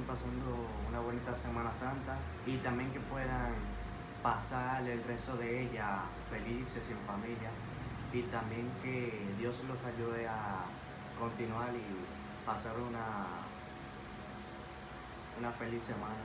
pasando una bonita Semana Santa y también que puedan pasar el resto de ella felices en familia, y también que Dios los ayude a continuar y pasar una feliz semana.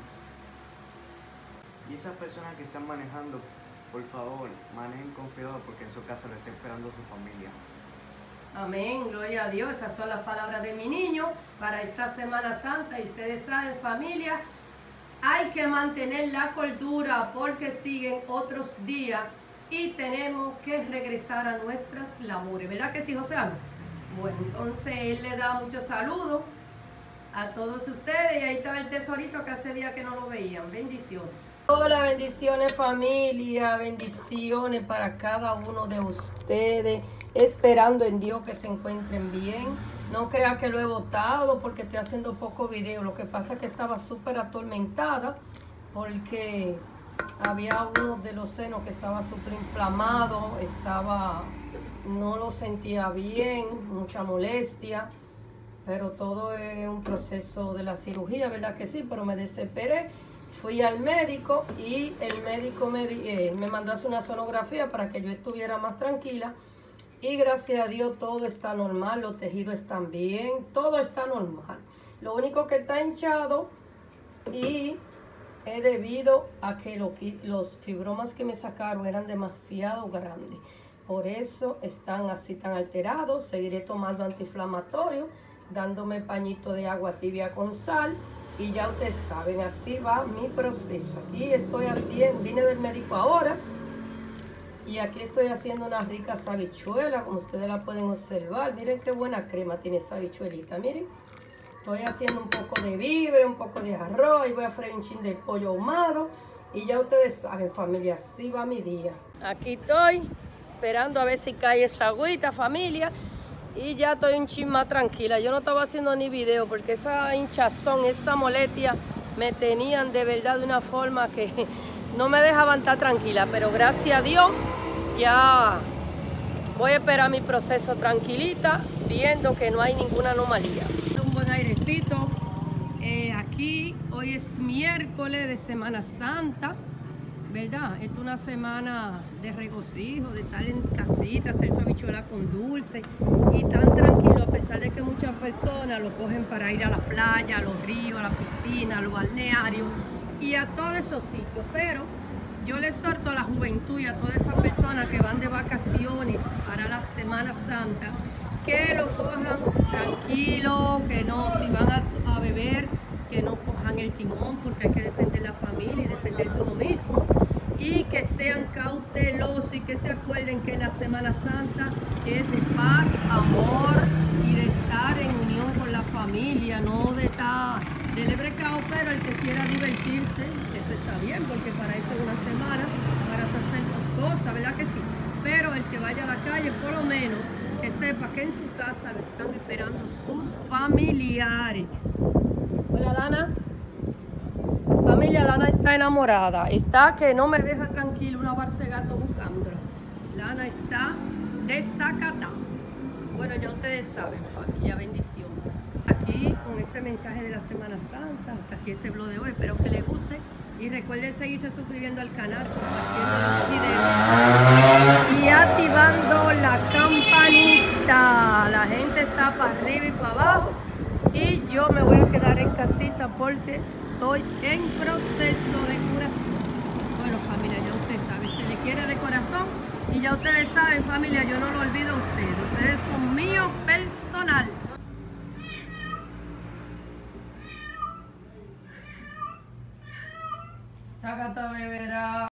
Y esas personas que están manejando, por favor, manejen con cuidado porque en su casa les está esperando su familia. Amén, gloria a Dios. Esas son las palabras de mi niño para esta Semana Santa. Y ustedes saben, familia, hay que mantener la cordura porque siguen otros días y tenemos que regresar a nuestras labores. ¿Verdad que sí, José Ana? Bueno, entonces él le da muchos saludos a todos ustedes y ahí estaba el tesorito que hace días que no lo veían. Bendiciones. Hola, bendiciones familia, bendiciones para cada uno de ustedes, esperando en Dios que se encuentren bien. No crea que lo he botado porque estoy haciendo poco video, lo que pasa es que estaba súper atormentada porque había uno de los senos que estaba súper inflamado, no lo sentía bien, mucha molestia. Pero todo es un proceso de la cirugía, ¿verdad que sí? Pero me desesperé, fui al médico y el médico me mandó a hacer una sonografía para que yo estuviera más tranquila. Y gracias a Dios todo está normal, los tejidos están bien, todo está normal. Lo único que está hinchado y es debido a que los fibromas que me sacaron eran demasiado grandes. Por eso están así tan alterados. Seguiré tomando antiinflamatorio, dándome pañito de agua tibia con sal, y ya ustedes saben, así va mi proceso. Aquí estoy haciendo, vine del médico ahora, y aquí estoy haciendo unas ricas habichuelas, como ustedes la pueden observar. Miren qué buena crema tiene esa habichuelita, miren. Estoy haciendo un poco de víveres, un poco de arroz, y voy a freír un chin de pollo ahumado, y ya ustedes saben, familia, así va mi día. Aquí estoy, esperando a ver si cae esa agüita, familia. Y ya estoy un chin más tranquila. Yo no estaba haciendo ni video porque esa hinchazón, esa molestia me tenían de verdad de una forma que no me dejaban estar tranquila. Pero gracias a Dios ya voy a esperar mi proceso tranquilita, viendo que no hay ninguna anomalía. Un buen airecito. Aquí hoy es miércoles de Semana Santa, ¿verdad? Esta es una semana de regocijo, de estar en casita, hacer su habichuela con dulce y tan tranquilo, a pesar de que muchas personas lo cogen para ir a la playa, a los ríos, a la piscina, a los balnearios y a todos esos sitios. Pero yo les exhorto a la juventud y a todas esas personas que van de vacaciones para la Semana Santa que lo cojan tranquilo, que no, si van a beber, que no cojan el timón porque hay que defender la familia y defenderse uno mismo. Y que sean cautelosos y que se acuerden que la Semana Santa es de paz, amor y de estar en unión con la familia, no de estar de lebrecao, pero el que quiera divertirse, eso está bien, porque para eso es una semana, para hacer las cosas, ¿verdad que sí? Pero el que vaya a la calle, por lo menos, que sepa que en su casa le están esperando sus familiares. Hola, Lana. Familia, Lana está enamorada, está que no me deja tranquilo, una barcegato buscándola. Lana está desacatada. Bueno, ya ustedes saben, familia, bendiciones. Aquí con este mensaje de la Semana Santa, hasta aquí este vlog de hoy, espero que les guste. Y recuerden seguirse suscribiendo al canal, compartiendo los videos y activando la campanita. La gente está para arriba y para abajo. Y yo me voy a quedar en casita porque estoy en proceso de curación. Bueno, familia, ya usted sabe, se le quiere de corazón. Y ya ustedes saben, familia, yo no lo olvido a ustedes. Ustedes son míos personal. Sácate a beber.